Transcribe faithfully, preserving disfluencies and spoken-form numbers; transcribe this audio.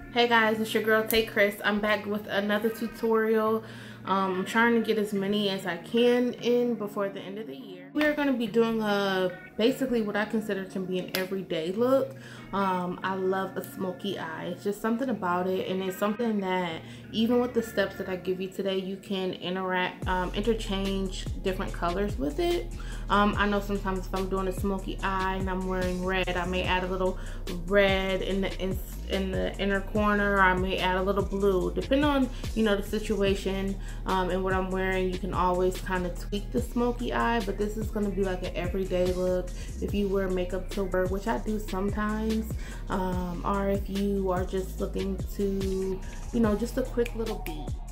Hey guys, it's your girl Tay Chris. I'm back with another tutorial. Um, I'm trying to get as many as I can in before the end of the year. We are going to be doing a basically what I consider to be an everyday look. Um, I love a smoky eye. It's just something about it, and it's something that even with the steps that I give you today, you can interact, um, interchange different colors with it. Um, I know sometimes if I'm doing a smoky eye and I'm wearing red, I may add a little red in the in, in the inner corner, or I may add a little blue, depending on you know the situation um, and what I'm wearing. You can always kind of tweak the smoky eye, but this is going to be like an everyday look. If you wear makeup to work, which I do sometimes, um, or if you are just looking to, you know, just a quick little beat.